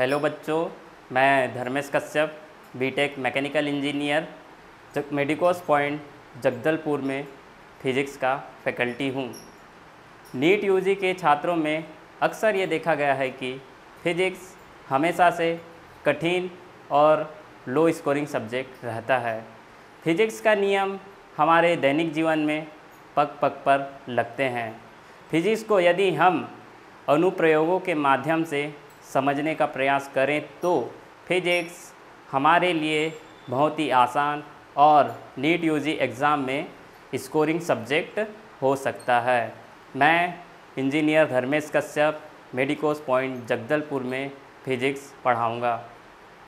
Hello बच्चों, मैं Dharmesh Kashyap B Tech mechanical engineer Medicos point Jagdalpur में फिज़िक्स का फैकल्टी हूँ। नीट यूजी के छात्रों में अक्सर ये देखा गया है कि फिज़िक्स हमेशा से कठिन और लो स्कोरिंग सब्जेक्ट रहता है। फिज़िक्स का नियम हमारे दैनिक जीवन में पग पग पर लगते हैं। फिज़िक्स को यदि हम अनुप्रयोगों के माध्यम से समझने का प्रयास करें तो फिज़िक्स हमारे लिए बहुत ही आसान और नीट यूजी एग्ज़ाम में स्कोरिंग सब्जेक्ट हो सकता है। मैं engineer Dharmesh Kashyap Medicos point Jagdalpur में फिज़िक्स पढ़ाऊँगा।